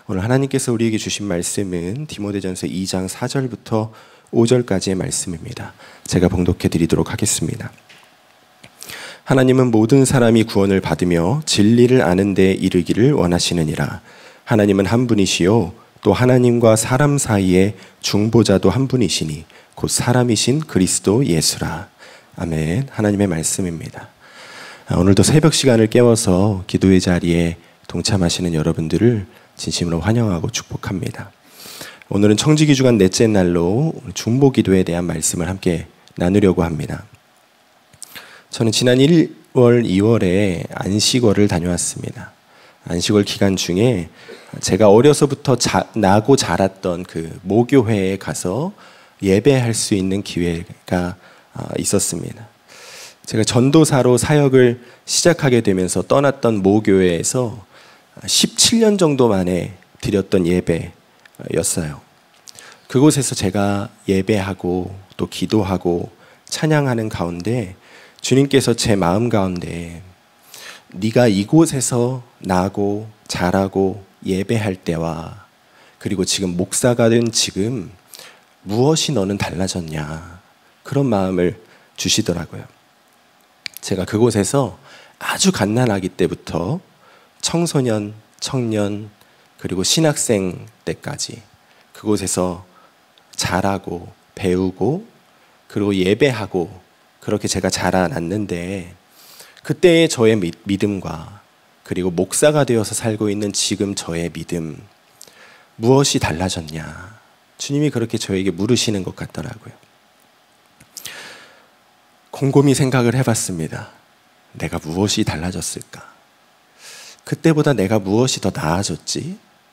오늘 하나님께서 우리에게 주신 말씀은 디모데전서 2장 4절부터 5절까지의 말씀입니다. 제가 봉독해 드리도록 하겠습니다. 하나님은 모든 사람이 구원을 받으며 진리를 아는 데 이르기를 원하시느니라. 하나님은 한 분이시요 또 하나님과 사람 사이에 중보자도 한 분이시니 곧 사람이신 그리스도 예수라. 아멘. 하나님의 말씀입니다. 오늘도 새벽 시간을 깨워서 기도의 자리에 동참하시는 여러분들을 진심으로 환영하고 축복합니다. 오늘은 청지기 주간 넷째 날로 중보 기도에 대한 말씀을 함께 나누려고 합니다. 저는 지난 1월, 2월에 안식월을 다녀왔습니다. 안식월 기간 중에 제가 어려서부터 나고 자랐던 그 모교회에 가서 예배할 수 있는 기회가 있었습니다. 제가 전도사로 사역을 시작하게 되면서 떠났던 모교회에서 17년 정도 만에 드렸던 예배였어요. 그곳에서 제가 예배하고 또 기도하고 찬양하는 가운데 주님께서 제 마음 가운데 네가 이곳에서 나고 자라고 예배할 때와 그리고 지금 목사가 된 지금 무엇이 너는 달라졌냐, 그런 마음을 주시더라고요. 제가 그곳에서 아주 갓난아기 때부터 청소년, 청년, 그리고 신학생 때까지 그곳에서 자라고 배우고 그리고 예배하고 그렇게 제가 자라났는데, 그때의 저의 믿음과 그리고 목사가 되어서 살고 있는 지금 저의 믿음, 무엇이 달라졌냐, 주님이 그렇게 저에게 물으시는 것 같더라고요. 곰곰이 생각을 해봤습니다. 내가 무엇이 달라졌을까? 그때보다 내가 무엇이 더 나아졌지?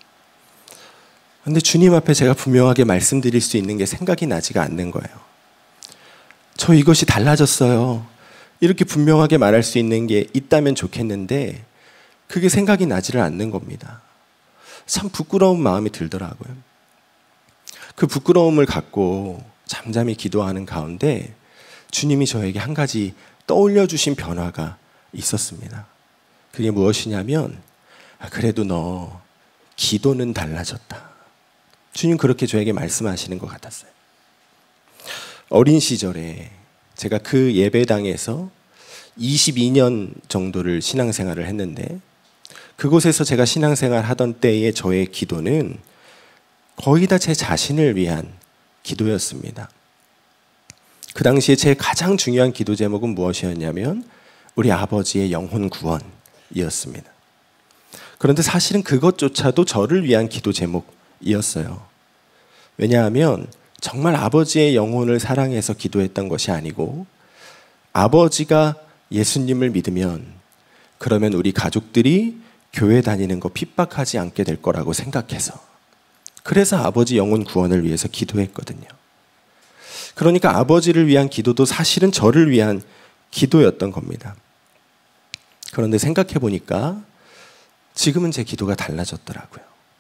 근데 주님 앞에 제가 분명하게 말씀드릴 수 있는 게 생각이 나지가 않는 거예요. 저 이것이 달라졌어요. 이렇게 분명하게 말할 수 있는 게 있다면 좋겠는데 그게 생각이 나지를 않는 겁니다. 참 부끄러운 마음이 들더라고요. 그 부끄러움을 갖고 잠잠히 기도하는 가운데 주님이 저에게 한 가지 떠올려 주신 변화가 있었습니다. 그게 무엇이냐면, 그래도 너 기도는 달라졌다. 주님 그렇게 저에게 말씀하시는 것 같았어요. 어린 시절에 제가 그 예배당에서 22년 정도를 신앙생활을 했는데, 그곳에서 제가 신앙생활 하던 때의 저의 기도는 거의 다 제 자신을 위한 기도였습니다. 그 당시에 제 가장 중요한 기도 제목은 무엇이었냐면 우리 아버지의 영혼 구원이었습니다. 그런데 사실은 그것조차도 저를 위한 기도 제목이었어요. 왜냐하면 정말 아버지의 영혼을 사랑해서 기도했던 것이 아니고, 아버지가 예수님을 믿으면 그러면 우리 가족들이 교회 다니는 거 핍박하지 않게 될 거라고 생각해서, 그래서 아버지 영혼 구원을 위해서 기도했거든요. 그러니까 아버지를 위한 기도도 사실은 저를 위한 기도였던 겁니다. 그런데 생각해 보니까 지금은 제 기도가 달라졌더라고요.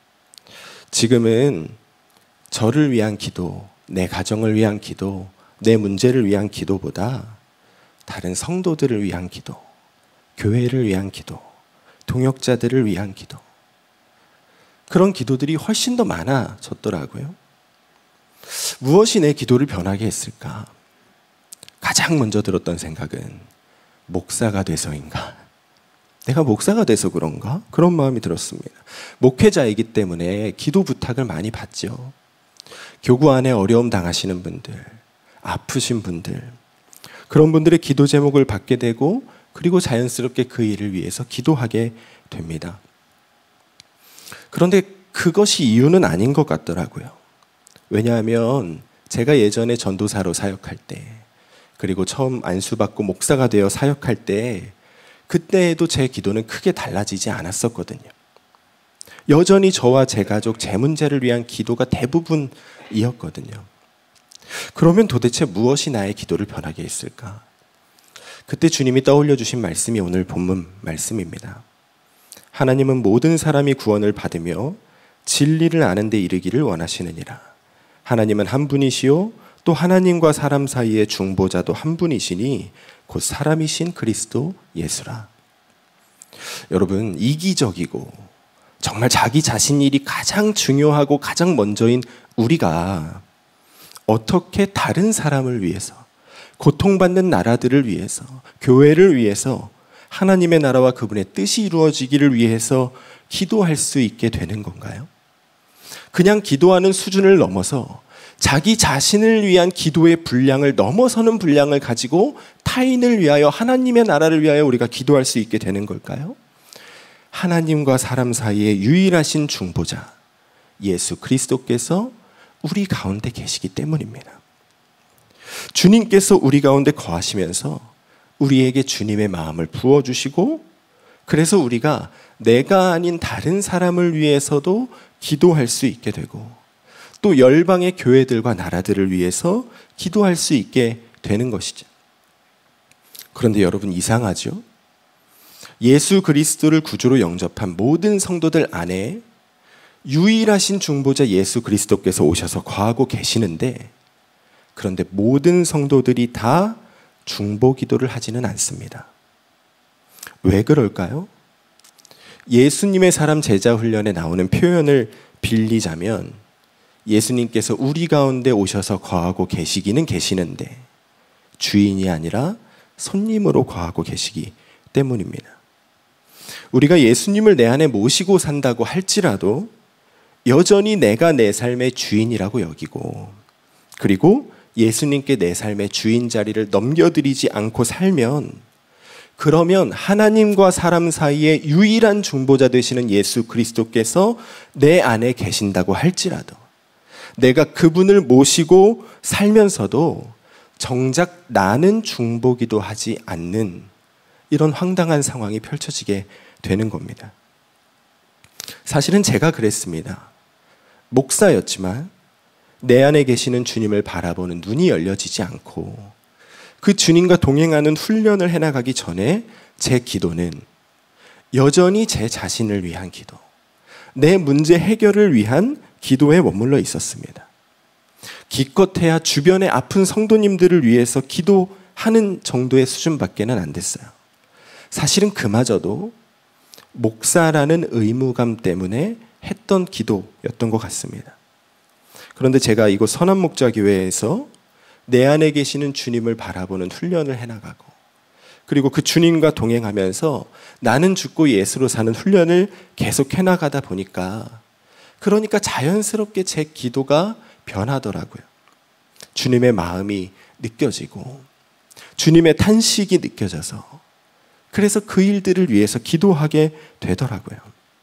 지금은 저를 위한 기도, 내 가정을 위한 기도, 내 문제를 위한 기도보다 다른 성도들을 위한 기도, 교회를 위한 기도, 동역자들을 위한 기도, 그런 기도들이 훨씬 더 많아졌더라고요. 무엇이 내 기도를 변하게 했을까? 가장 먼저 들었던 생각은 목사가 돼서인가? 내가 목사가 돼서 그런가? 그런 마음이 들었습니다. 목회자이기 때문에 기도 부탁을 많이 받죠. 교구 안에 어려움 당하시는 분들, 아프신 분들, 그런 분들의 기도 제목을 받게 되고, 그리고 자연스럽게 그 일을 위해서 기도하게 됩니다. 그런데 그것이 이유는 아닌 것 같더라고요. 왜냐하면 제가 예전에 전도사로 사역할 때, 그리고 처음 안수받고 목사가 되어 사역할 때, 그때에도 제 기도는 크게 달라지지 않았었거든요. 여전히 저와 제 가족, 제 문제를 위한 기도가 대부분이었거든요. 그러면 도대체 무엇이 나의 기도를 변하게 했을까? 그때 주님이 떠올려 주신 말씀이 오늘 본문 말씀입니다. 하나님은 모든 사람이 구원을 받으며 진리를 아는 데 이르기를 원하시느니라. 하나님은 한 분이시요 또 하나님과 사람 사이의 중보자도 한 분이시니 곧 사람이신 그리스도 예수라. 여러분, 이기적이고 정말 자기 자신 일이 가장 중요하고 가장 먼저인 우리가 어떻게 다른 사람을 위해서, 고통받는 나라들을 위해서, 교회를 위해서, 하나님의 나라와 그분의 뜻이 이루어지기를 위해서 기도할 수 있게 되는 건가요? 그냥 기도하는 수준을 넘어서 자기 자신을 위한 기도의 분량을 넘어서는 분량을 가지고 타인을 위하여, 하나님의 나라를 위하여 우리가 기도할 수 있게 되는 걸까요? 하나님과 사람 사이에 유일하신 중보자 예수 그리스도께서 우리 가운데 계시기 때문입니다. 주님께서 우리 가운데 거하시면서 우리에게 주님의 마음을 부어주시고, 그래서 우리가 내가 아닌 다른 사람을 위해서도 기도할 수 있게 되고, 또 열방의 교회들과 나라들을 위해서 기도할 수 있게 되는 것이죠. 그런데 여러분, 이상하죠? 예수 그리스도를 구주로 영접한 모든 성도들 안에 유일하신 중보자 예수 그리스도께서 오셔서 거하고 계시는데, 그런데 모든 성도들이 다 중보 기도를 하지는 않습니다. 왜 그럴까요? 예수님의 사람 제자 훈련에 나오는 표현을 빌리자면, 예수님께서 우리 가운데 오셔서 거하고 계시기는 계시는데 주인이 아니라 손님으로 거하고 계시기 때문입니다. 우리가 예수님을 내 안에 모시고 산다고 할지라도 여전히 내가 내 삶의 주인이라고 여기고, 그리고 예수님께 내 삶의 주인 자리를 넘겨드리지 않고 살면, 그러면 하나님과 사람 사이에 유일한 중보자 되시는 예수 그리스도께서 내 안에 계신다고 할지라도, 내가 그분을 모시고 살면서도 정작 나는 중보기도 하지 않는 이런 황당한 상황이 펼쳐지게 되는 겁니다. 사실은 제가 그랬습니다. 목사였지만 내 안에 계시는 주님을 바라보는 눈이 열려지지 않고 그 주님과 동행하는 훈련을 해나가기 전에 제 기도는 여전히 제 자신을 위한 기도, 내 문제 해결을 위한 기도에 머물러 있었습니다. 기껏해야 주변의 아픈 성도님들을 위해서 기도하는 정도의 수준밖에는 안 됐어요. 사실은 그마저도 목사라는 의무감 때문에 했던 기도였던 것 같습니다. 그런데 제가 이곳 선한목자교회에서 내 안에 계시는 주님을 바라보는 훈련을 해나가고, 그리고 그 주님과 동행하면서 나는 죽고 예수로 사는 훈련을 계속 해나가다 보니까, 그러니까 자연스럽게 제 기도가 변하더라고요. 주님의 마음이 느껴지고 주님의 탄식이 느껴져서, 그래서 그 일들을 위해서 기도하게 되더라고요.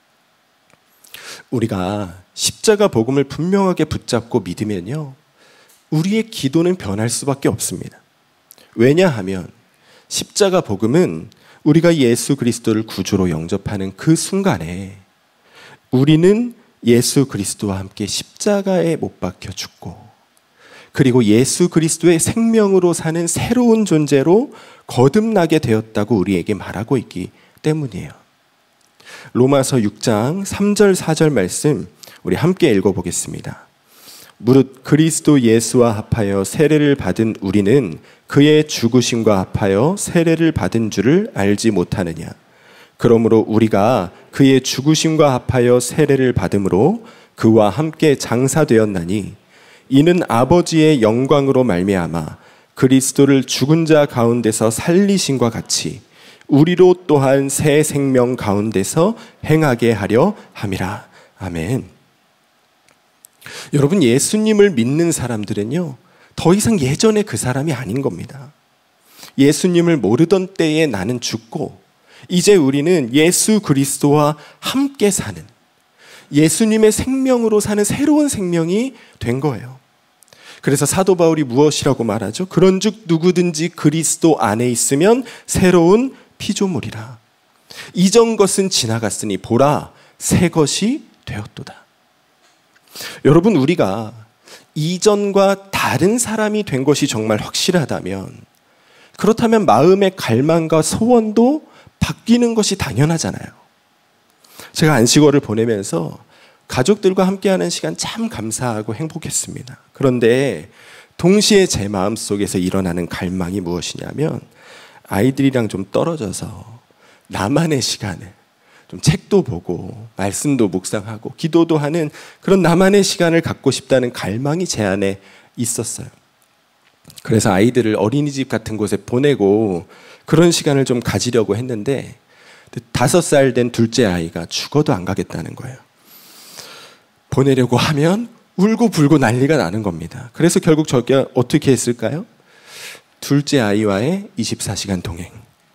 우리가 십자가 복음을 분명하게 붙잡고 믿으면요, 우리의 기도는 변할 수밖에 없습니다. 왜냐하면 십자가 복음은 우리가 예수 그리스도를 구주로 영접하는 그 순간에 우리는 예수 그리스도와 함께 십자가에 못 박혀 죽고, 그리고 예수 그리스도의 생명으로 사는 새로운 존재로 거듭나게 되었다고 우리에게 말하고 있기 때문이에요. 로마서 6장 3절 4절 말씀 우리 함께 읽어보겠습니다. 무릇 그리스도 예수와 합하여 세례를 받은 우리는 그의 죽으심과 합하여 세례를 받은 줄을 알지 못하느냐. 그러므로 우리가 그의 죽으심과 합하여 세례를 받음으로 그와 함께 장사되었나니, 이는 아버지의 영광으로 말미암아 그리스도를 죽은 자 가운데서 살리심과 같이 우리로 또한 새 생명 가운데서 행하게 하려 함이라. 아멘. 여러분, 예수님을 믿는 사람들은요, 더 이상 예전의 그 사람이 아닌 겁니다. 예수님을 모르던 때에 나는 죽고, 이제 우리는 예수 그리스도와 함께 사는, 예수님의 생명으로 사는 새로운 생명이 된 거예요. 그래서 사도 바울이 무엇이라고 말하죠? 그런즉 누구든지 그리스도 안에 있으면 새로운 피조물이라. 이전 것은 지나갔으니 보라, 새 것이 되었도다. 여러분, 우리가 이전과 다른 사람이 된 것이 정말 확실하다면, 그렇다면 마음의 갈망과 소원도 바뀌는 것이 당연하잖아요. 제가 안식월을 보내면서 가족들과 함께하는 시간 참 감사하고 행복했습니다. 그런데 동시에 제 마음속에서 일어나는 갈망이 무엇이냐면, 아이들이랑 좀 떨어져서 나만의 시간을 좀 책도 보고 말씀도 묵상하고 기도도 하는 그런 나만의 시간을 갖고 싶다는 갈망이 제 안에 있었어요. 그래서 아이들을 어린이집 같은 곳에 보내고 그런 시간을 좀 가지려고 했는데 5살 된 둘째 아이가 죽어도 안 가겠다는 거예요. 보내려고 하면 울고 불고 난리가 나는 겁니다. 그래서 결국 저희가 어떻게 했을까요? 둘째 아이와의 24시간 동행.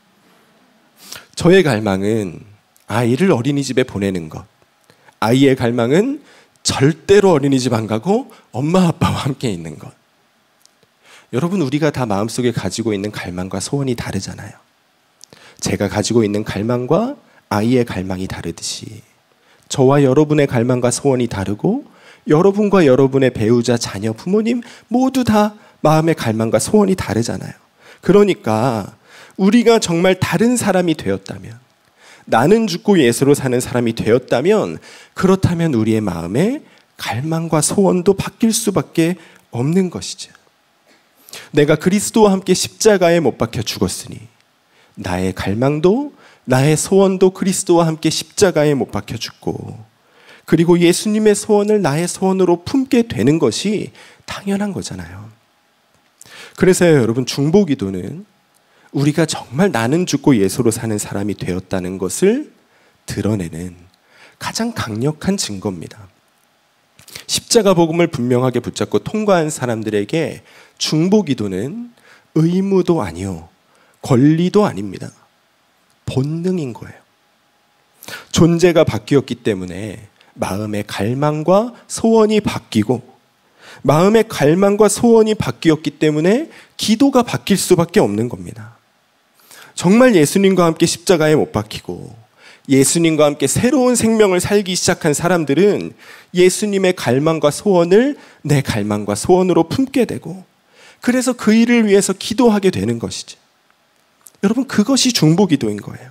저의 갈망은 아이를 어린이집에 보내는 것. 아이의 갈망은 절대로 어린이집 안 가고 엄마 아빠와 함께 있는 것. 여러분, 우리가 다 마음속에 가지고 있는 갈망과 소원이 다르잖아요. 제가 가지고 있는 갈망과 아이의 갈망이 다르듯이 저와 여러분의 갈망과 소원이 다르고 여러분과 여러분의 배우자, 자녀, 부모님 모두 다 마음의 갈망과 소원이 다르잖아요. 그러니까 우리가 정말 다른 사람이 되었다면, 나는 죽고 예수로 사는 사람이 되었다면, 그렇다면 우리의 마음의 갈망과 소원도 바뀔 수밖에 없는 것이죠. 내가 그리스도와 함께 십자가에 못 박혀 죽었으니 나의 갈망도 나의 소원도 그리스도와 함께 십자가에 못 박혀 죽고, 그리고 예수님의 소원을 나의 소원으로 품게 되는 것이 당연한 거잖아요. 그래서요, 여러분, 중보기도는 우리가 정말 나는 죽고 예수로 사는 사람이 되었다는 것을 드러내는 가장 강력한 증거입니다. 십자가 복음을 분명하게 붙잡고 통과한 사람들에게 중보기도는 의무도 아니요, 권리도 아닙니다. 본능인 거예요. 존재가 바뀌었기 때문에 마음의 갈망과 소원이 바뀌고, 마음의 갈망과 소원이 바뀌었기 때문에 기도가 바뀔 수밖에 없는 겁니다. 정말 예수님과 함께 십자가에 못 박히고 예수님과 함께 새로운 생명을 살기 시작한 사람들은 예수님의 갈망과 소원을 내 갈망과 소원으로 품게 되고, 그래서 그 일을 위해서 기도하게 되는 것이죠. 여러분, 그것이 중보기도인 거예요.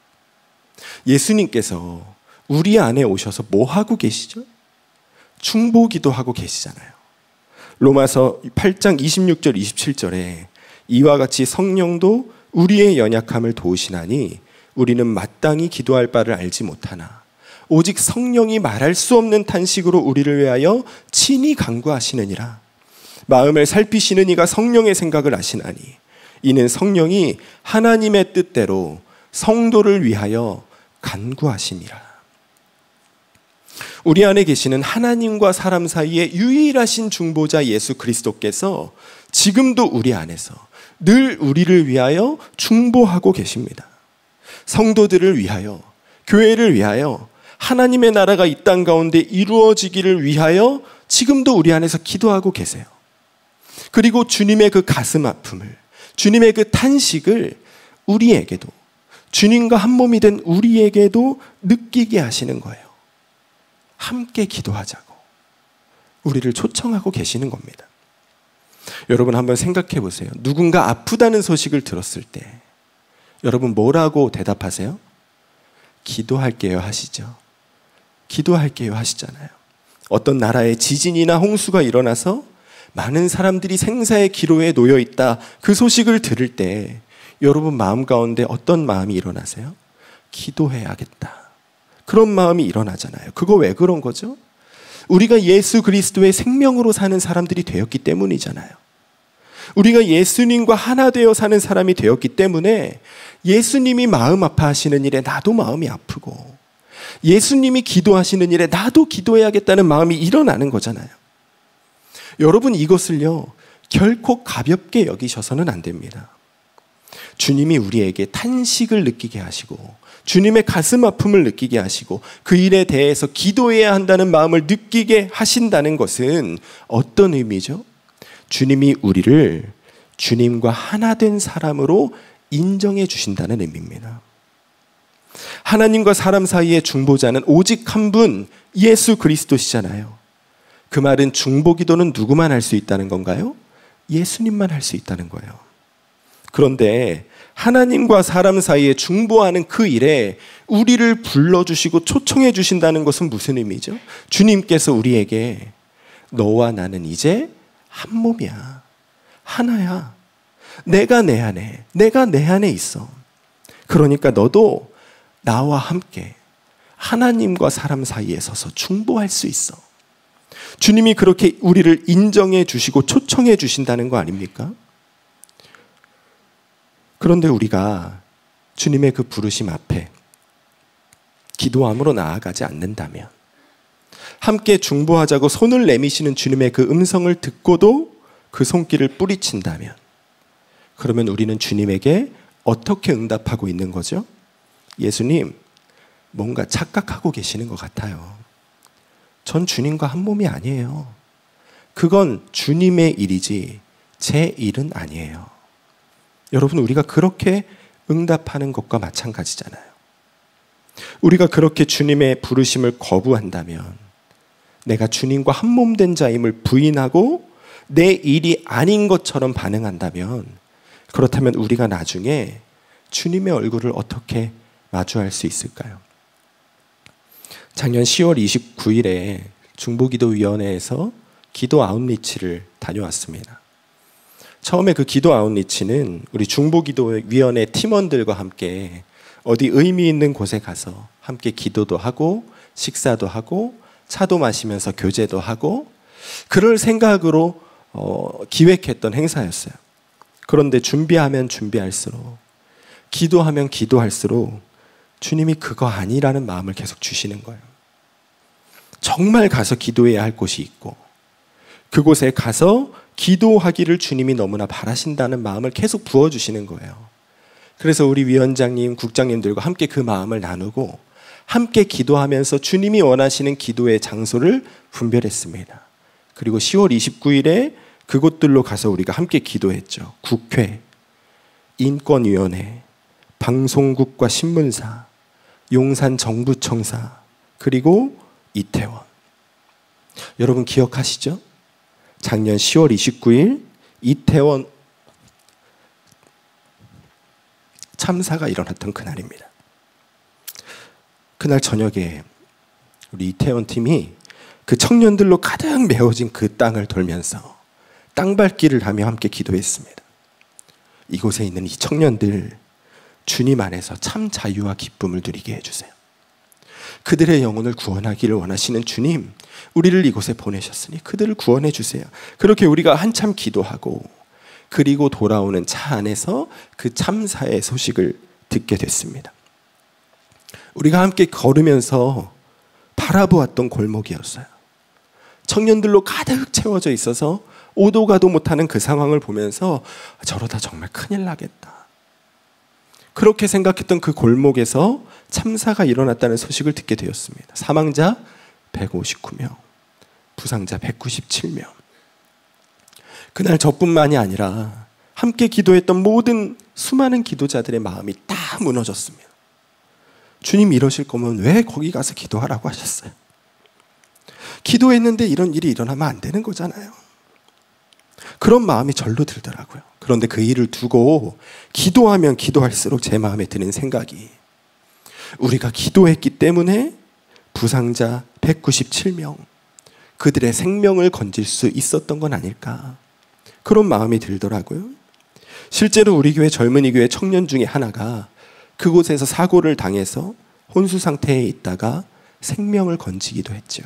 예수님께서 우리 안에 오셔서 뭐 하고 계시죠? 중보기도하고 계시잖아요. 로마서 8장 26절 27절에 이와 같이 성령도 우리의 연약함을 도우시나니 우리는 마땅히 기도할 바를 알지 못하나 오직 성령이 말할 수 없는 탄식으로 우리를 위하여 친히 간구하시느니라. 마음을 살피시는 이가 성령의 생각을 아시나니 이는 성령이 하나님의 뜻대로 성도를 위하여 간구하심이라. 우리 안에 계시는 하나님과 사람 사이의 유일하신 중보자 예수 그리스도께서 지금도 우리 안에서 늘 우리를 위하여 중보하고 계십니다. 성도들을 위하여, 교회를 위하여, 하나님의 나라가 이 땅 가운데 이루어지기를 위하여 지금도 우리 안에서 기도하고 계세요. 그리고 주님의 그 가슴 아픔을, 주님의 그 탄식을 우리에게도, 주님과 한 몸이 된 우리에게도 느끼게 하시는 거예요. 함께 기도하자고 우리를 초청하고 계시는 겁니다. 여러분, 한번 생각해 보세요. 누군가 아프다는 소식을 들었을 때 여러분 뭐라고 대답하세요? 기도할게요 하시죠. 기도할게요 하시잖아요. 어떤 나라에 지진이나 홍수가 일어나서 많은 사람들이 생사의 기로에 놓여 있다, 그 소식을 들을 때 여러분 마음 가운데 어떤 마음이 일어나세요? 기도해야겠다, 그런 마음이 일어나잖아요. 그거 왜 그런 거죠? 우리가 예수 그리스도의 생명으로 사는 사람들이 되었기 때문이잖아요. 우리가 예수님과 하나 되어 사는 사람이 되었기 때문에 예수님이 마음 아파하시는 일에 나도 마음이 아프고, 예수님이 기도하시는 일에 나도 기도해야겠다는 마음이 일어나는 거잖아요. 여러분, 이것을요 결코 가볍게 여기셔서는 안 됩니다. 주님이 우리에게 탄식을 느끼게 하시고 주님의 가슴 아픔을 느끼게 하시고 그 일에 대해서 기도해야 한다는 마음을 느끼게 하신다는 것은 어떤 의미죠? 주님이 우리를 주님과 하나 된 사람으로 인정해 주신다는 의미입니다. 하나님과 사람 사이의 중보자는 오직 한 분, 예수 그리스도시잖아요. 그 말은 중보기도는 누구만 할 수 있다는 건가요? 예수님만 할 수 있다는 거예요. 그런데 하나님과 사람 사이에 중보하는 그 일에 우리를 불러주시고 초청해 주신다는 것은 무슨 의미죠? 주님께서 우리에게 너와 나는 이제 한 몸이야, 하나야, 내가 내 안에 있어. 그러니까 너도 나와 함께 하나님과 사람 사이에 서서 중보할 수 있어. 주님이 그렇게 우리를 인정해 주시고 초청해 주신다는 거 아닙니까? 그런데 우리가 주님의 그 부르심 앞에 기도함으로 나아가지 않는다면, 함께 중보하자고 손을 내미시는 주님의 그 음성을 듣고도 그 손길을 뿌리친다면, 그러면 우리는 주님에게 어떻게 응답하고 있는 거죠? 예수님, 뭔가 착각하고 계시는 것 같아요. 전 주님과 한 몸이 아니에요. 그건 주님의 일이지 제 일은 아니에요. 여러분, 우리가 그렇게 응답하는 것과 마찬가지잖아요. 우리가 그렇게 주님의 부르심을 거부한다면, 내가 주님과 한 몸 된 자임을 부인하고 내 일이 아닌 것처럼 반응한다면, 그렇다면 우리가 나중에 주님의 얼굴을 어떻게 마주할 수 있을까요? 작년 10월 29일에 중보기도위원회에서 기도 아웃리치를 다녀왔습니다. 처음에 그 기도 아웃리치는 우리 중보기도위원회 팀원들과 함께 어디 의미 있는 곳에 가서 함께 기도도 하고 식사도 하고 차도 마시면서 교제도 하고 그럴 생각으로 기획했던 행사였어요. 그런데 준비하면 준비할수록, 기도하면 기도할수록 주님이 그거 아니라는 마음을 계속 주시는 거예요. 정말 가서 기도해야 할 곳이 있고, 그곳에 가서 기도하기를 주님이 너무나 바라신다는 마음을 계속 부어주시는 거예요. 그래서 우리 위원장님, 국장님들과 함께 그 마음을 나누고 함께 기도하면서 주님이 원하시는 기도의 장소를 분별했습니다. 그리고 10월 29일에 그곳들로 가서 우리가 함께 기도했죠. 국회, 인권위원회, 방송국과 신문사, 용산정부청사, 그리고 이태원. 여러분 기억하시죠? 작년 10월 29일 이태원 참사가 일어났던 그날입니다. 그날 저녁에 우리 이태원 팀이 그 청년들로 가득 메워진 그 땅을 돌면서 땅밟기를 하며 함께 기도했습니다. 이곳에 있는 이 청년들, 주님 안에서 참 자유와 기쁨을 누리게 해주세요. 그들의 영혼을 구원하기를 원하시는 주님, 우리를 이곳에 보내셨으니 그들을 구원해 주세요. 그렇게 우리가 한참 기도하고, 그리고 돌아오는 차 안에서 그 참사의 소식을 듣게 됐습니다. 우리가 함께 걸으면서 바라보았던 골목이었어요. 청년들로 가득 채워져 있어서 오도 가도 못하는 그 상황을 보면서 저러다 정말 큰일 나겠다, 그렇게 생각했던 그 골목에서 참사가 일어났다는 소식을 듣게 되었습니다. 사망자 159명, 부상자 197명. 그날 저뿐만이 아니라 함께 기도했던 모든 수많은 기도자들의 마음이 다 무너졌습니다. 주님 이러실 거면 왜 거기 가서 기도하라고 하셨어요? 기도했는데 이런 일이 일어나면 안 되는 거잖아요. 그런 마음이 절로 들더라고요. 그런데 그 일을 두고 기도하면 기도할수록 제 마음에 드는 생각이, 우리가 기도했기 때문에 부상자 197명, 그들의 생명을 건질 수 있었던 건 아닐까, 그런 마음이 들더라고요. 실제로 우리 교회 젊은이 교회 청년 중에 하나가 그곳에서 사고를 당해서 혼수 상태에 있다가 생명을 건지기도 했죠.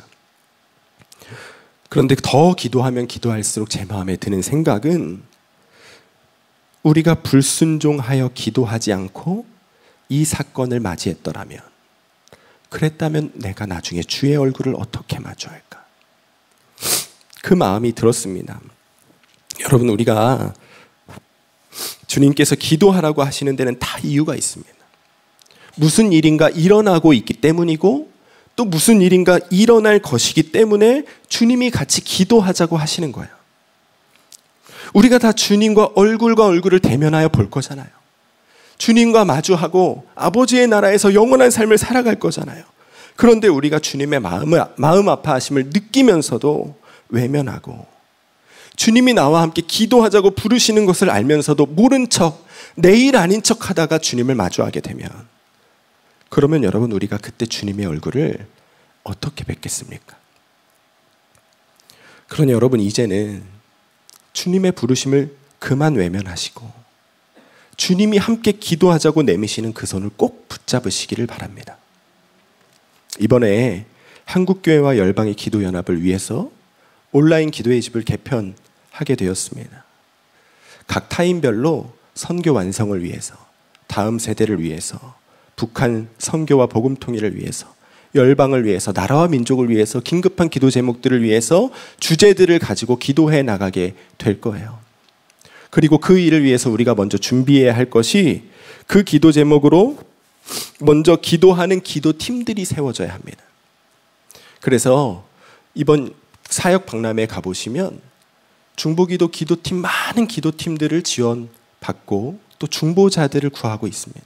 그런데 더 기도하면 기도할수록 제 마음에 드는 생각은, 우리가 불순종하여 기도하지 않고 이 사건을 맞이했더라면, 그랬다면 내가 나중에 주의 얼굴을 어떻게 마주할까, 그 마음이 들었습니다. 여러분, 우리가 주님께서 기도하라고 하시는 데는 다 이유가 있습니다. 무슨 일인가 일어나고 있기 때문이고, 또 무슨 일인가 일어날 것이기 때문에 주님이 같이 기도하자고 하시는 거예요. 우리가 다 주님과 얼굴과 얼굴을 대면하여 볼 거잖아요. 주님과 마주하고 아버지의 나라에서 영원한 삶을 살아갈 거잖아요. 그런데 우리가 주님의 마음 아파하심을 느끼면서도 외면하고, 주님이 나와 함께 기도하자고 부르시는 것을 알면서도 모른 척, 내 일 아닌 척 하다가 주님을 마주하게 되면, 그러면 여러분, 우리가 그때 주님의 얼굴을 어떻게 뵙겠습니까? 그러니 여러분, 이제는 주님의 부르심을 그만 외면하시고 주님이 함께 기도하자고 내미시는 그 손을 꼭 붙잡으시기를 바랍니다. 이번에 한국교회와 열방의 기도연합을 위해서 온라인 기도의 집을 개편하게 되었습니다. 각 타임별로 선교 완성을 위해서, 다음 세대를 위해서, 북한 선교와 복음 통일을 위해서, 열방을 위해서, 나라와 민족을 위해서, 긴급한 기도 제목들을 위해서 주제들을 가지고 기도해 나가게 될 거예요. 그리고 그 일을 위해서 우리가 먼저 준비해야 할 것이, 그 기도 제목으로 먼저 기도하는 기도팀들이 세워져야 합니다. 그래서 이번 사역 박람회에 가보시면 중보기도 기도팀, 많은 기도팀들을 지원받고 또 중보자들을 구하고 있습니다.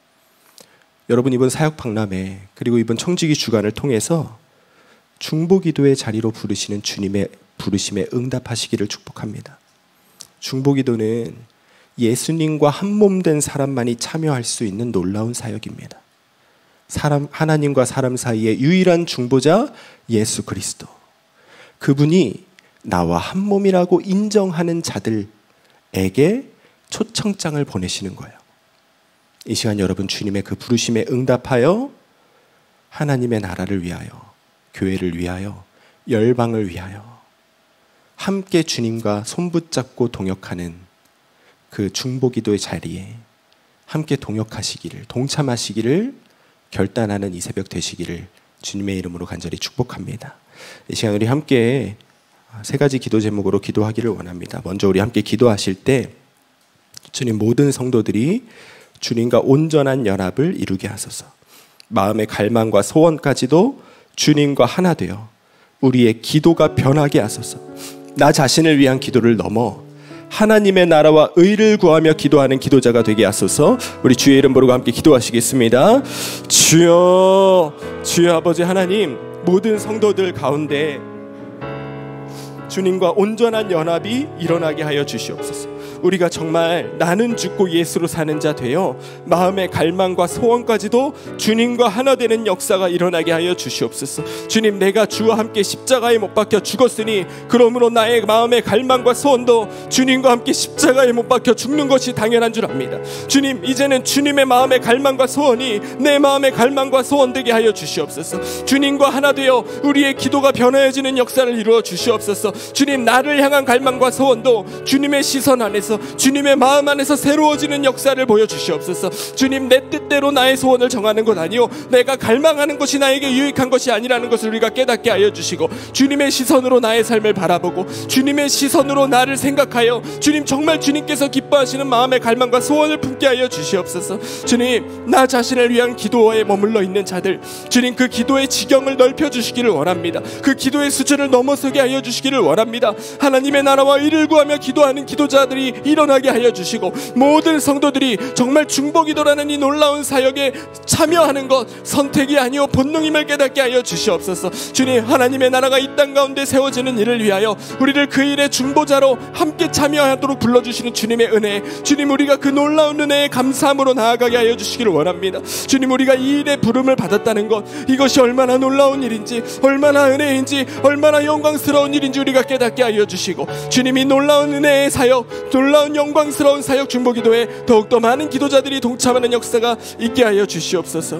여러분, 이번 사역 박람회 그리고 이번 청지기 주간을 통해서 중보기도의 자리로 부르시는 주님의 부르심에 응답하시기를 축복합니다. 중보기도는 예수님과 한몸된 사람만이 참여할 수 있는 놀라운 사역입니다. 하나님과 사람 사이의 유일한 중보자 예수 그리스도, 그분이 나와 한몸이라고 인정하는 자들에게 초청장을 보내시는 거예요. 이 시간 여러분, 주님의 그 부르심에 응답하여 하나님의 나라를 위하여, 교회를 위하여, 열방을 위하여 함께 주님과 손붙잡고 동역하는 그 중보기도의 자리에 함께 동역하시기를, 동참하시기를 결단하는 이 새벽 되시기를 주님의 이름으로 간절히 축복합니다. 이 시간 우리 함께 세 가지 기도 제목으로 기도하기를 원합니다. 먼저 우리 함께 기도하실 때 주님, 모든 성도들이 주님과 온전한 연합을 이루게 하소서. 마음의 갈망과 소원까지도 주님과 하나 되어 우리의 기도가 변하게 하소서. 나 자신을 위한 기도를 넘어 하나님의 나라와 의를 구하며 기도하는 기도자가 되게 하소서. 우리 주의 이름 부르고 함께 기도하시겠습니다. 주여, 주여 아버지 하나님, 모든 성도들 가운데 주님과 온전한 연합이 일어나게 하여 주시옵소서. 우리가 정말 나는 죽고 예수로 사는 자 되어 마음의 갈망과 소원까지도 주님과 하나 되는 역사가 일어나게 하여 주시옵소서. 주님, 내가 주와 함께 십자가에 못 박혀 죽었으니 그러므로 나의 마음의 갈망과 소원도 주님과 함께 십자가에 못 박혀 죽는 것이 당연한 줄 압니다. 주님, 이제는 주님의 마음의 갈망과 소원이 내 마음의 갈망과 소원 되게 하여 주시옵소서. 주님과 하나 되어 우리의 기도가 변화해지는 역사를 이루어 주시옵소서. 주님, 나를 향한 갈망과 소원도 주님의 시선 안에서, 주님의 마음 안에서 새로워지는 역사를 보여주시옵소서. 주님, 내 뜻대로 나의 소원을 정하는 것 아니요, 내가 갈망하는 것이 나에게 유익한 것이 아니라는 것을 우리가 깨닫게 하여 주시고, 주님의 시선으로 나의 삶을 바라보고 주님의 시선으로 나를 생각하여 주님, 정말 주님께서 기뻐하시는 마음의 갈망과 소원을 품게 하여 주시옵소서. 주님, 나 자신을 위한 기도에 머물러 있는 자들, 주님, 그 기도의 지경을 넓혀 주시기를 원합니다. 그 기도의 수준을 넘어서게 하여 주시기를 원합니다. 하나님의 나라와 의를 구하며 기도하는 기도자들이 일어나게 하여 주시고, 모든 성도들이 정말 중보기도라는 이 놀라운 사역에 참여하는 것 선택이 아니오 본능임을 깨닫게 하여 주시옵소서. 주님, 하나님의 나라가 이 땅 가운데 세워지는 일을 위하여 우리를 그 일의 중보자로 함께 참여하도록 불러주시는 주님의 은혜, 주님, 우리가 그 놀라운 은혜에 감사함으로 나아가게 하여 주시기를 원합니다. 주님, 우리가 이 일의 부름을 받았다는 것, 이것이 얼마나 놀라운 일인지, 얼마나 은혜인지, 얼마나 영광스러운 일인지 우리가 깨닫게 하여 주시고, 주님이 놀라운 은혜의 사역, 놀라운 영광스러운 사역 중보기도에 더욱더 많은 기도자들이 동참하는 역사가 있게 하여 주시옵소서.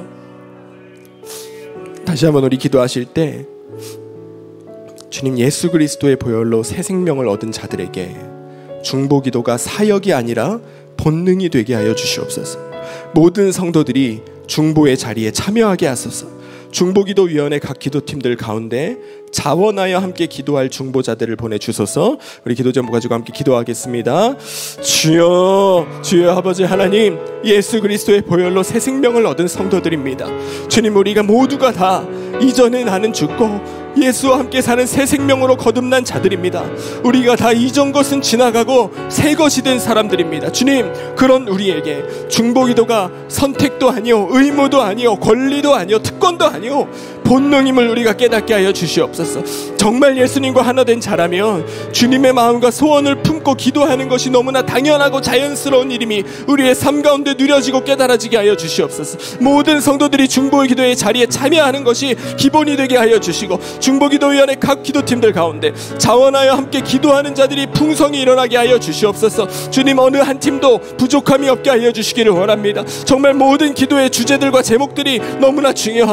다시 한번 우리 기도하실 때 주님, 예수 그리스도의 보혈로 새 생명을 얻은 자들에게 중보기도가 사역이 아니라 본능이 되게 하여 주시옵소서. 모든 성도들이 중보의 자리에 참여하게 하소서. 중보기도위원회 각 기도팀들 가운데 자원하여 함께 기도할 중보자들을 보내주소서. 우리 기도 제목 가지고 함께 기도하겠습니다. 주여, 주여 아버지 하나님, 예수 그리스도의 보혈로 새 생명을 얻은 성도들입니다. 주님, 우리가 모두가 다 이전에 나는 죽고 예수와 함께 사는 새 생명으로 거듭난 자들입니다. 우리가 다 이전 것은 지나가고 새 것이 된 사람들입니다. 주님, 그런 우리에게 중보기도가 선택도 아니요, 의무도 아니요, 권리도 아니요, 특권도 아니요, 본능임을 우리가 깨닫게 하여 주시옵소서. 정말 예수님과 하나 된 자라면 주님의 마음과 소원을 품고 기도하는 것이 너무나 당연하고 자연스러운 일임이 우리의 삶 가운데 누려지고 깨달아지게 하여 주시옵소서. 모든 성도들이 중보의 기도의 자리에 참여하는 것이 기본이 되게 하여 주시고, 중보기도위원회 각 기도팀들 가운데 자원하여 함께 기도하는 자들이 풍성히 일어나게 하여 주시옵소서. 주님, 어느 한 팀도 부족함이 없게 하여 주시기를 원합니다. 정말 모든 기도의 주제들과 제목들이 너무나 중요하고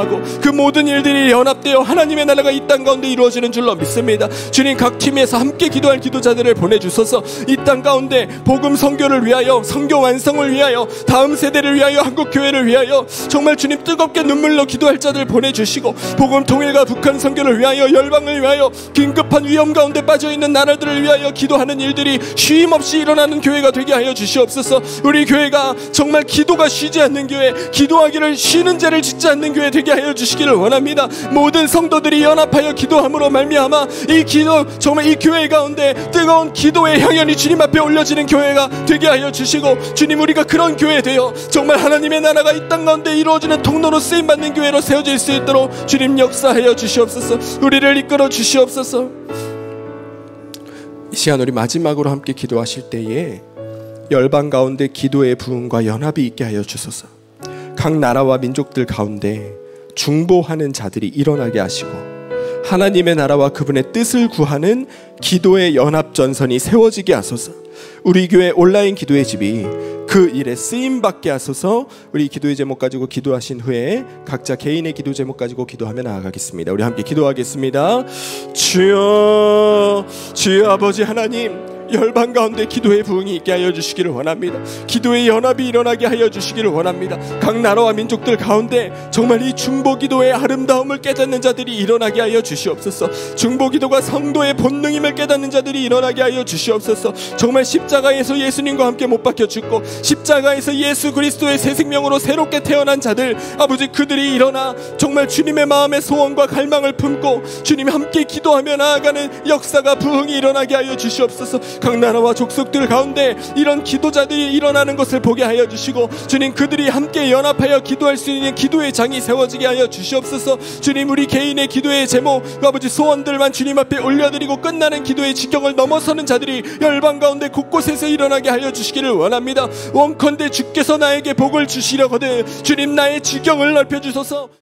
기도하고 그 모든 일들이 연합되어 하나님의 나라가 이 땅 가운데 이루어지는 줄로 믿습니다. 주님, 각 팀에서 함께 기도할 기도자들을 보내주소서. 이 땅 가운데 복음 선교를 위하여, 선교 완성을 위하여, 다음 세대를 위하여, 한국교회를 위하여 정말 주님 뜨겁게 눈물로 기도할 자들 보내주시고, 복음 통일과 북한 선교를 위하여, 열방을 위하여, 긴급한 위험 가운데 빠져있는 나라들을 위하여 기도하는 일들이 쉼없이 일어나는 교회가 되게 하여 주시옵소서. 우리 교회가 정말 기도가 쉬지 않는 교회, 기도하기를 쉬는 죄를 짓지 않는 교회 되게 하여 주시기를 원합니다. 모든 성도들이 연합하여 기도함으로 말미암아 이 기도, 정말 이 교회 가운데 뜨거운 기도의 향연이 주님 앞에 올려지는 교회가 되게 하여 주시고, 주님, 우리가 그런 교회 되어 정말 하나님의 나라가 이 땅 가운데 이루어지는 통로로 쓰임받는 교회로 세워질 수 있도록 주님 역사하여 주시옵소서. 우리를 이끌어 주시옵소서. 이 시간 우리 마지막으로 함께 기도하실 때에 열방 가운데 기도의 부흥과 연합이 있게 하여 주소서. 각 나라와 민족들 가운데 중보하는 자들이 일어나게 하시고, 하나님의 나라와 그분의 뜻을 구하는 기도의 연합전선이 세워지게 하소서. 우리 교회 온라인 기도의 집이 그 일에 쓰임받게 하소서. 우리 기도의 제목 가지고 기도하신 후에 각자 개인의 기도 제목 가지고 기도하며 나아가겠습니다. 우리 함께 기도하겠습니다. 주여, 주여 아버지 하나님, 열방 가운데 기도의 부흥이 있게 하여 주시기를 원합니다. 기도의 연합이 일어나게 하여 주시기를 원합니다. 각 나라와 민족들 가운데 정말 이 중보기도의 아름다움을 깨닫는 자들이 일어나게 하여 주시옵소서. 중보기도가 성도의 본능임을 깨닫는 자들이 일어나게 하여 주시옵소서. 정말 십자가에서 예수님과 함께 못 박혀 죽고 십자가에서 예수 그리스도의 새 생명으로 새롭게 태어난 자들, 아버지, 그들이 일어나 정말 주님의 마음의 소원과 갈망을 품고 주님 함께 기도하며 나아가는 역사가, 부흥이 일어나게 하여 주시옵소서. 각 나라와 족속들 가운데 이런 기도자들이 일어나는 것을 보게 하여 주시고, 주님, 그들이 함께 연합하여 기도할 수 있는 기도의 장이 세워지게 하여 주시옵소서. 주님, 우리 개인의 기도의 제목, 아버지, 소원들만 주님 앞에 올려드리고 끝나는 기도의 지경을 넘어서는 자들이 열방 가운데 곳곳에서 일어나게 하여 주시기를 원합니다. 원컨대 주께서 나에게 복을 주시려거든 주님, 나의 지경을 넓혀주소서.